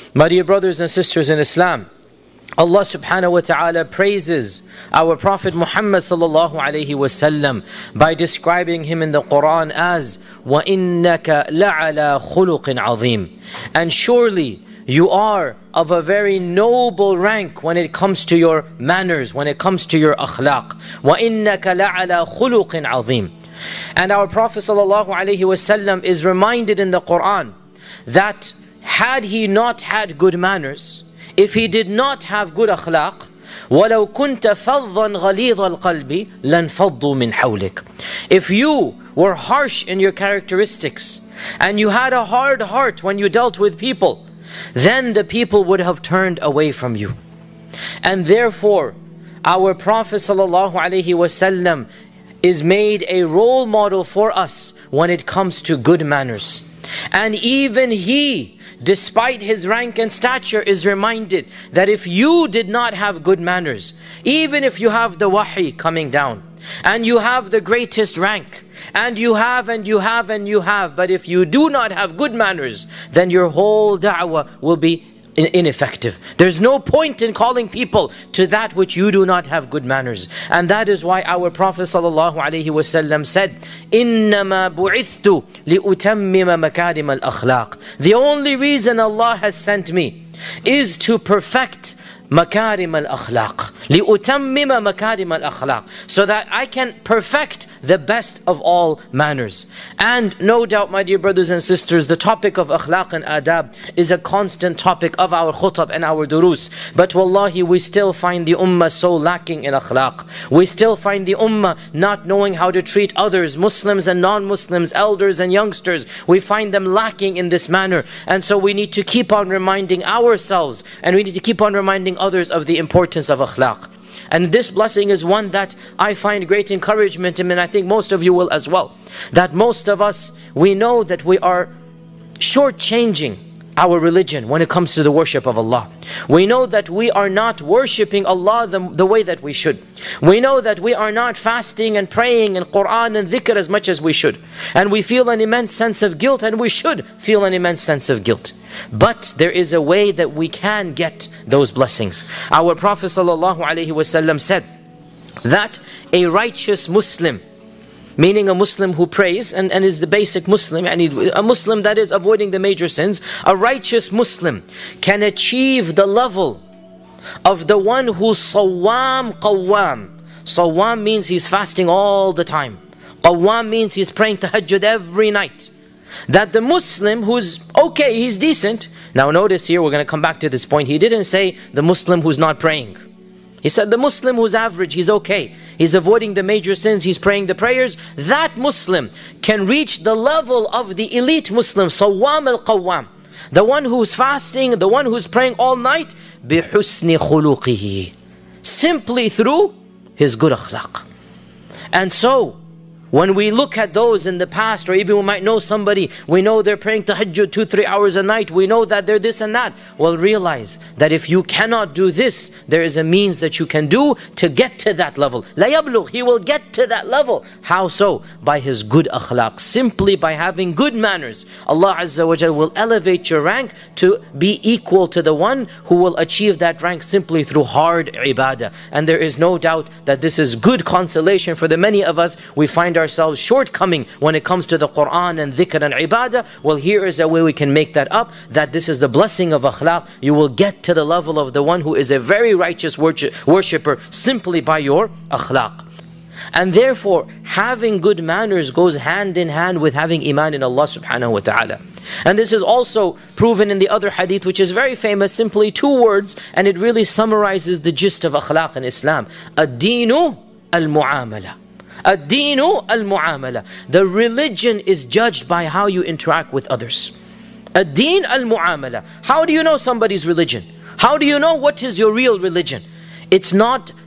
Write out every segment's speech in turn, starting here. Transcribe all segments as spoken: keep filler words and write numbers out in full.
My dear brothers and sisters in Islam, Allah subhanahu wa ta'ala praises our Prophet Muhammad sallallahu alayhi wasallam by describing him in the Quran as وَإِنَّكَ لَعَلَى خُلُقٍ عَظِيمٍ. And surely you are of a very noble rank when it comes to your manners, when it comes to your akhlaq. وَإِنَّكَ لَعَلَى خُلُقٍ عَظِيمٍ. And our Prophet sallallahu alayhi wasallam is reminded in the Quran that had he not had good manners, if he did not have good akhlaq, وَلَوْ كُنْتَ فَضًّا غَلِيظَ الْقَلْبِ لَنْفَضُّوا مِنْ حَوْلِكَ. If you were harsh in your characteristics and you had a hard heart when you dealt with people, then the people would have turned away from you. And therefore, our Prophet sallallahu alaihi wasallam is made a role model for us when it comes to good manners. And even he, despite his rank and stature, is reminded that if you did not have good manners, even if you have the wahi coming down, and you have the greatest rank, and you have and you have and you have, but if you do not have good manners, then your whole da'wah will be ineffective. There's no point in calling people to that which you do not have good manners. And that is why our Prophet sallallahu alaihi wasallam said, إِنَّمَا بُعِثْتُ لِأُتَمِّمَ مَكَارِمَ الْأَخْلَاقِ. The only reason Allah has sent me is to perfect makarim al-akhlaq, li'utammima makarim al-akhlaq, so that I can perfect the best of all manners. And no doubt, my dear brothers and sisters, the topic of akhlaq and adab is a constant topic of our khutab and our durus. But wallahi, we still find the ummah so lacking in akhlaq. We still find the ummah not knowing how to treat others, Muslims and non-Muslims, elders and youngsters. We find them lacking in this manner. And so we need to keep on reminding ourselves, and we need to keep on reminding others of the importance of akhlaq. And this blessing is one that I find great encouragement in, and I think most of you will as well. That most of us, we know that we are shortchanging our religion when it comes to the worship of Allah. We know that we are not worshipping Allah the, the way that we should. We know that we are not fasting and praying and Quran and dhikr as much as we should. And we feel an immense sense of guilt, and we should feel an immense sense of guilt. But there is a way that we can get those blessings. Our Prophet sallallahu alaihi wasallam said that a righteous Muslim, meaning a Muslim who prays and, and is the basic Muslim, and a Muslim that is avoiding the major sins, a righteous Muslim can achieve the level of the one who's sawam qawwam. Sawam means he's fasting all the time. Qawwam means he's praying tahajjud every night. That the Muslim who's okay, he's decent. Now notice here, we're going to come back to this point. He didn't say the Muslim who's not praying. He said the Muslim who's average, he's okay. He's avoiding the major sins, he's praying the prayers. That Muslim can reach the level of the elite Muslim, Sawwam al-Qawwam. The one who's fasting, the one who's praying all night, بِحُسْنِ خُلُقِهِ, simply through his good akhlaq. And so, when we look at those in the past, or even we might know somebody, we know they're praying tahajjud two, three hours a night, we know that they're this and that. Well, realize that if you cannot do this, there is a means that you can do to get to that level. La yablugh, he will get to that level. How so? By his good akhlaq, simply by having good manners. Allah Azza wa Jal will elevate your rank to be equal to the one who will achieve that rank simply through hard ibadah. And there is no doubt that this is good consolation for the many of us. We find ourselves shortcoming when it comes to the Quran and dhikr and ibadah. Well, here is a way we can make that up, that this is the blessing of akhlaq. You will get to the level of the one who is a very righteous worshipper simply by your akhlaq. And therefore, having good manners goes hand in hand with having iman in Allah subhanahu wa ta'ala. And this is also proven in the other hadith, which is very famous, simply two words, and it really summarizes the gist of akhlaq in Islam. Ad-deenu al-mu'amala. Ad-deenu al-mu'amala. The religion is judged by how you interact with others. Ad-deen al-mu'amala. How do you know somebody's religion? How do you know what is your real religion? It's not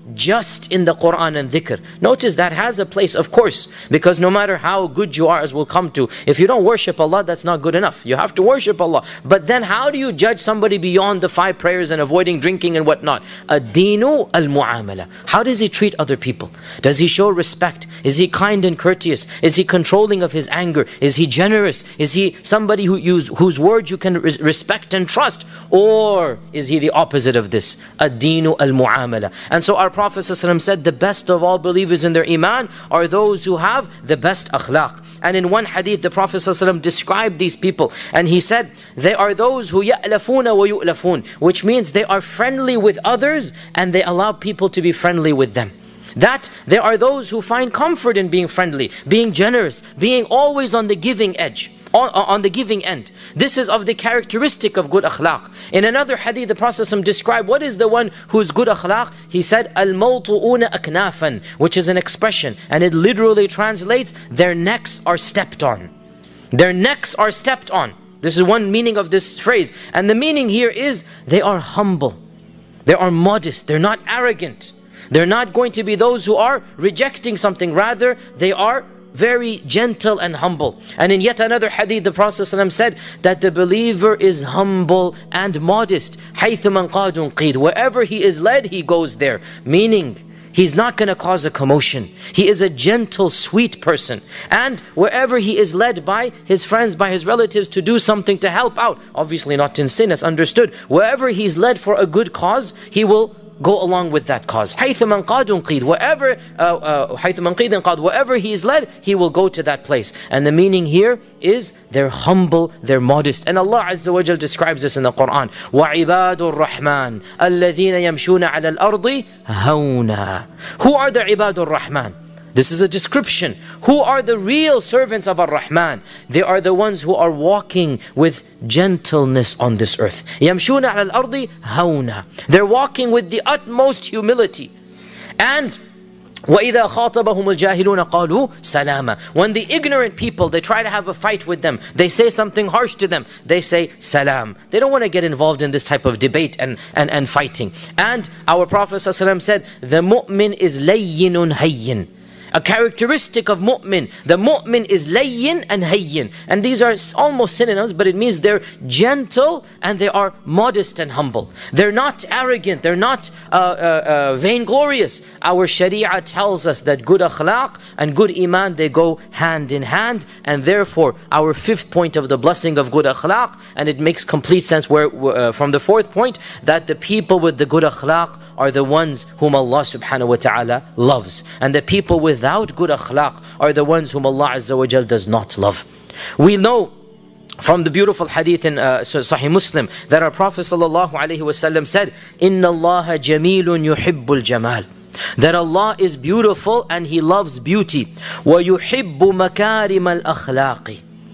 just in the Quran and dhikr. Notice that has a place, of course, because no matter how good you are, as we'll come to, if you don't worship Allah, that's not good enough. You have to worship Allah. But then how do you judge somebody beyond the five prayers and avoiding drinking and whatnot? Ad-deenu al-mu'amala. How does he treat other people? Does he show respect? Is he kind and courteous? Is he controlling of his anger? Is he generous? Is he somebody who use, whose words you can res respect and trust? Or is he the opposite of this? Ad-deenu al-mu'amala. And so our Prophet ﷺ said, the best of all believers in their iman are those who have the best akhlaq. And in one hadith, the Prophet ﷺ described these people, and he said, they are those who ya'lafuna wa yu'lafun, which means they are friendly with others and they allow people to be friendly with them. That there are those who find comfort in being friendly, being generous, being always on the giving edge, on, on the giving end. This is of the characteristic of good akhlaq. In another hadith, the Prophet described what is the one who's good akhlaq. He said, al-mawtu'una aknafan, which is an expression, and it literally translates, their necks are stepped on. Their necks are stepped on. This is one meaning of this phrase. And the meaning here is, they are humble. They are modest. They're not arrogant. They're not going to be those who are rejecting something. Rather, they are very gentle and humble. And in yet another hadith, the Prophet ﷺ said that the believer is humble and modest. حَيْثُ مَنْ قَادٌ قِيدٌ. Wherever he is led, he goes there. Meaning, he's not going to cause a commotion. He is a gentle, sweet person. And wherever he is led by his friends, by his relatives to do something to help out, obviously not in sin, as understood. Wherever he's led for a good cause, he will go along with that cause. حَيْثُ مَنْ قَادٌ قِيدٌ. Wherever, uh, uh, حَيْثُ مَنْ قِيدٌ قَادٌ. Wherever he is led, he will go to that place. And the meaning here is they're humble, they're modest. And Allah Azza wa Jal describes this in the Quran. وَعِبَادُ الرَّحْمَنِ الَّذِينَ يَمْشُونَ عَلَى الْأَرْضِ هَوْنًا. Who are the عِبَادُ الرَّحْمَنِ? This is a description. Who are the real servants of Ar-Rahman? They are the ones who are walking with gentleness on this earth. يَمْشُونَ عَلَى الْأَرْضِ هَوْنًا. They're walking with the utmost humility. And وَإِذَا خَاطَبَهُمُ الْجَاهِلُونَ قَالُوا سَلَامًا. When the ignorant people, they try to have a fight with them, they say something harsh to them, they say salam. They don't want to get involved in this type of debate and, and, and fighting. And our Prophet ﷺ said, the mu'min is layyinun hayyin. A characteristic of mu'min. The mu'min is layyin and hayyin. And these are almost synonyms, but it means they're gentle and they are modest and humble. They're not arrogant. They're not uh, uh, uh, vainglorious. Our sharia tells us that good akhlaq and good iman, they go hand in hand. And therefore, our fifth point of the blessing of good akhlaq, and it makes complete sense where uh, from the fourth point, that the people with the good akhlaq are the ones whom Allah subhanahu wa ta'ala loves. And the people with without good akhlaq are the ones whom Allah Azza wa Jal does not love. We know from the beautiful hadith in uh, Sahih Muslim that our Prophet sallallahu alaihi wasallam said, "Inna Allah jamilun yuhibbul jamal." That Allah is beautiful and He loves beauty. وَيُحِبُّ مَكَارِمَ الْأَخْلَاقِ.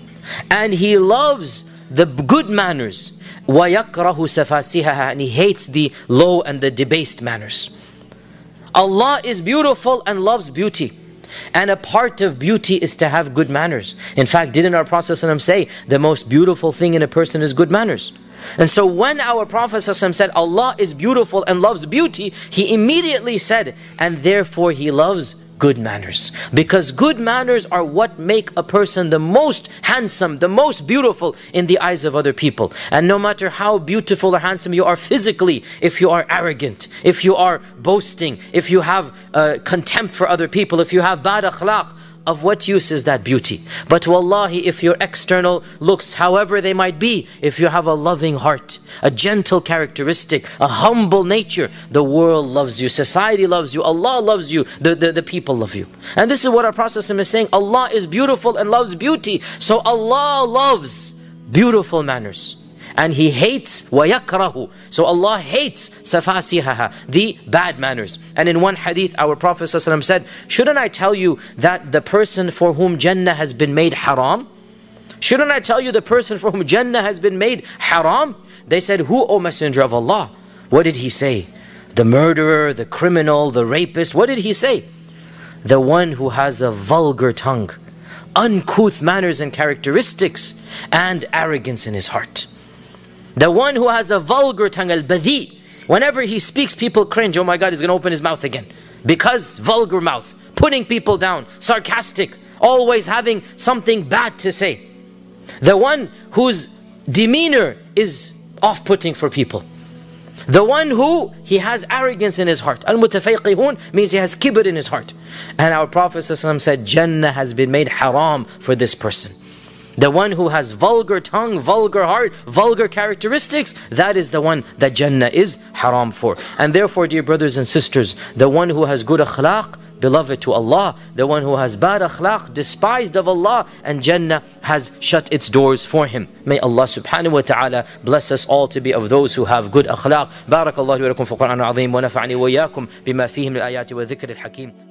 And He loves the good manners. وَيَكْرَهُ سَفَاسِهَا. And He hates the low and the debased manners. Allah is beautiful and loves beauty. And a part of beauty is to have good manners. In fact, didn't our Prophet ﷺ say, the most beautiful thing in a person is good manners? And so when our Prophet ﷺ said, Allah is beautiful and loves beauty, He immediately said, and therefore He loves good manners. Because good manners are what make a person the most handsome, the most beautiful in the eyes of other people. And no matter how beautiful or handsome you are physically, if you are arrogant, if you are boasting, if you have uh, contempt for other people, if you have bad akhlaq, of what use is that beauty? But wallahi, if your external looks, however they might be, if you have a loving heart, a gentle characteristic, a humble nature, the world loves you, society loves you, Allah loves you, the, the, the people love you. And this is what our Prophet is saying, Allah is beautiful and loves beauty. So Allah loves beautiful manners. And He hates وَيَكْرَهُ. So Allah hates سَفَاسِهَهَا, the bad manners. And in one hadith, our Prophet ﷺ said, shouldn't I tell you that the person for whom Jannah has been made haram? Shouldn't I tell you the person for whom Jannah has been made haram? They said, who, O Messenger of Allah? What did He say? The murderer, the criminal, the rapist. What did He say? The one who has a vulgar tongue, uncouth manners and characteristics, and arrogance in his heart. The one who has a vulgar tongue, al-badhi, Whenever he speaks, people cringe. Oh my God, he's going to open his mouth again. Because vulgar mouth, putting people down, sarcastic, always having something bad to say. The one whose demeanor is off-putting for people. The one who, he has arrogance in his heart. Al-mutafayqihun means he has kibr in his heart. And our Prophet ﷺ said, Jannah has been made haram for this person. The one who has vulgar tongue, vulgar heart, vulgar characteristics, that is the one that Jannah is haram for. And therefore, dear brothers and sisters, the one who has good akhlaq, beloved to Allah. The one who has bad akhlaq, despised of Allah, and Jannah has shut its doors for him. May Allah subhanahu wa ta'ala bless us all to be of those who have good akhlaq. Barakallahu wa lakum fi al-Qur'an al-Azim wa nafa'ani wa iyyakum bima fihi min al-ayati wa dhikr al-hakim.